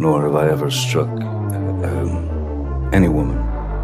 nor have I ever struck any woman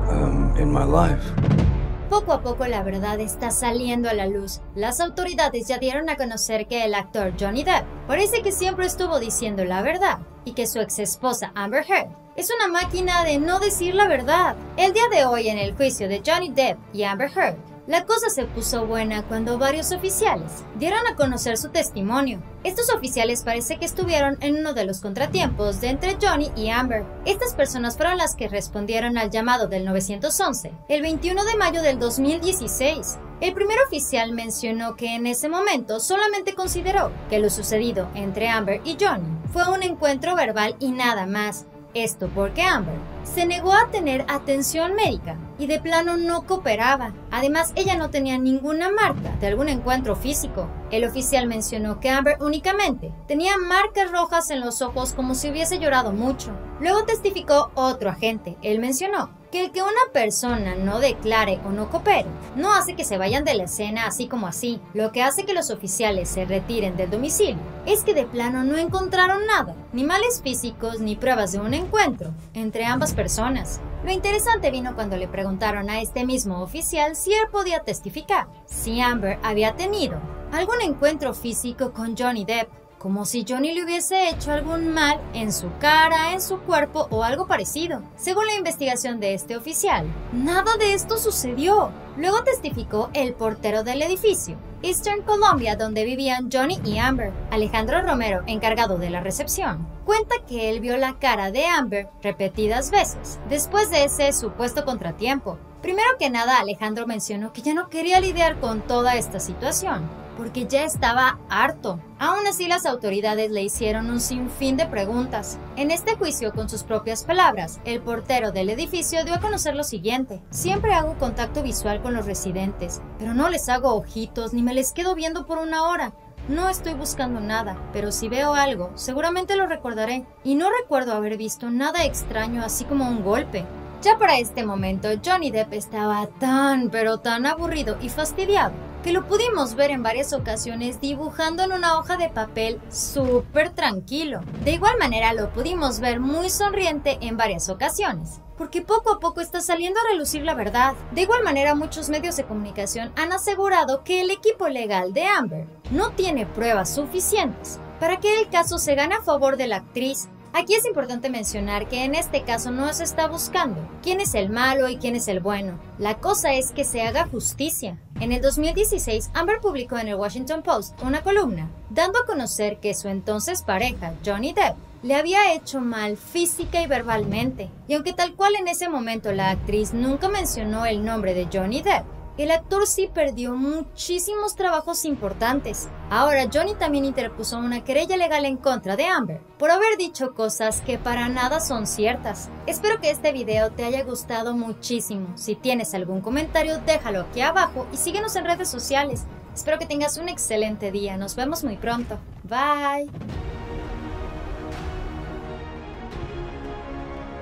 in my life. Poco a poco la verdad está saliendo a la luz. Las autoridades ya dieron a conocer que el actor Johnny Depp parece que siempre estuvo diciendo la verdad y que su ex esposa Amber Heard es una máquina de no decir la verdad. El día de hoy en el juicio de Johnny Depp y Amber Heard, la cosa se puso buena cuando varios oficiales dieron a conocer su testimonio. Estos oficiales parece que estuvieron en uno de los contratiempos de entre Johnny y Amber. Estas personas fueron las que respondieron al llamado del 911 el 21 de mayo del 2016. El primer oficial mencionó que en ese momento solamente consideró que lo sucedido entre Amber y Johnny fue un encuentro verbal y nada más. Esto porque Amber se negó a tener atención médica y de plano no cooperaba. Además, ella no tenía ninguna marca de algún encuentro físico. El oficial mencionó que Amber únicamente tenía marcas rojas en los ojos como si hubiese llorado mucho. Luego testificó otro agente. Él mencionó que el que una persona no declare o no coopere no hace que se vayan de la escena así como así. Lo que hace que los oficiales se retiren del domicilio es que de plano no encontraron nada, ni males físicos ni pruebas de un encuentro entre ambas personas. Lo interesante vino cuando le preguntaron a este mismo oficial si él podía testificar si Amber había tenido algún encuentro físico con Johnny Depp, como si Johnny le hubiese hecho algún mal en su cara, en su cuerpo o algo parecido. Según la investigación de este oficial, nada de esto sucedió. Luego testificó el portero del edificio Eastern Columbia donde vivían Johnny y Amber. Alejandro Romero, encargado de la recepción, cuenta que él vio la cara de Amber repetidas veces después de ese supuesto contratiempo. Primero que nada, Alejandro mencionó que ya no quería lidiar con toda esta situación porque ya estaba harto. Aún así, las autoridades le hicieron un sinfín de preguntas. En este juicio, con sus propias palabras, el portero del edificio dio a conocer lo siguiente: siempre hago contacto visual con los residentes, pero no les hago ojitos ni me les quedo viendo por una hora. No estoy buscando nada, pero si veo algo, seguramente lo recordaré. Y no recuerdo haber visto nada extraño así como un golpe. Ya para este momento, Johnny Depp estaba tan pero tan aburrido y fastidiado que lo pudimos ver en varias ocasiones dibujando en una hoja de papel súper tranquilo. De igual manera lo pudimos ver muy sonriente en varias ocasiones, porque poco a poco está saliendo a relucir la verdad. De igual manera, muchos medios de comunicación han asegurado que el equipo legal de Amber no tiene pruebas suficientes para que el caso se gane a favor de la actriz. Aquí es importante mencionar que en este caso no se está buscando quién es el malo y quién es el bueno. La cosa es que se haga justicia. En el 2016, Amber publicó en el Washington Post una columna dando a conocer que su entonces pareja, Johnny Depp, le había hecho mal física y verbalmente. Y aunque tal cual en ese momento la actriz nunca mencionó el nombre de Johnny Depp, el actor sí perdió muchísimos trabajos importantes. Ahora Johnny también interpuso una querella legal en contra de Amber por haber dicho cosas que para nada son ciertas. Espero que este video te haya gustado muchísimo. Si tienes algún comentario, déjalo aquí abajo y síguenos en redes sociales. Espero que tengas un excelente día. Nos vemos muy pronto. Bye.